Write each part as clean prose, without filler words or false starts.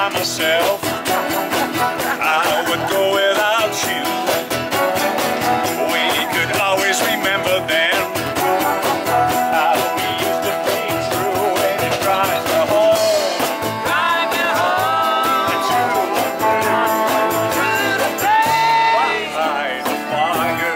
by myself, I would go without you. We could always remember then how we used to be true, and it drives me home. Drive me home to the place by the fire.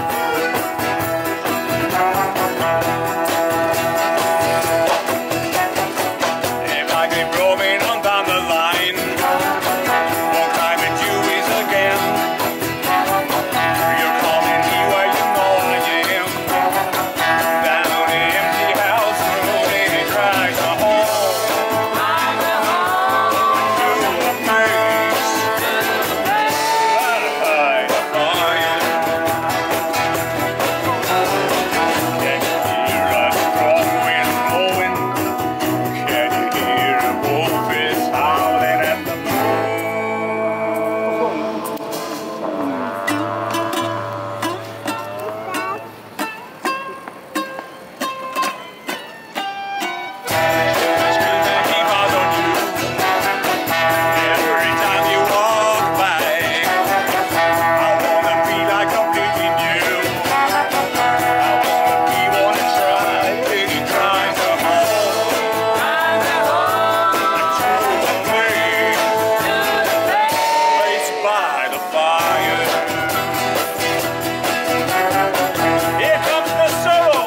If I keep roaming on down the line, won't climb in Dewey's again. You're calling me where you know I am. Down the empty house road, and it drives me home. Drive me home to a place by the fire. Can you hear a strong wind blowing? Can you hear a wolf is howling at the moon? Screaming he bars on you every time you walk by. I wanna be like I'm pleasing you. I wanna be one and try. He tries to hold. Drive me home to a place by the fire. Here comes the solo.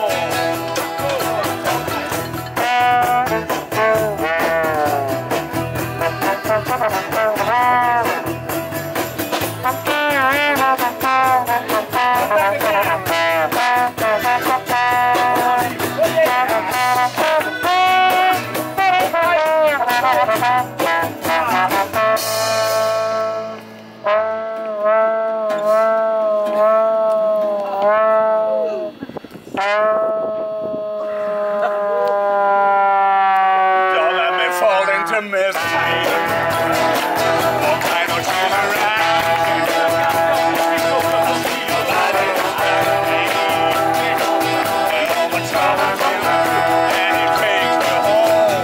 Don't let me fall into mystery. All kind of human rights. I'll see you lighting up me. And all the troubles in and it takes me home.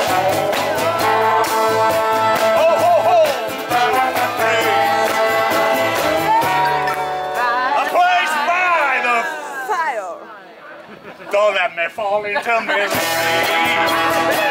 Ho, ho, ho! A place by the Fire. Don't let me fall into misery.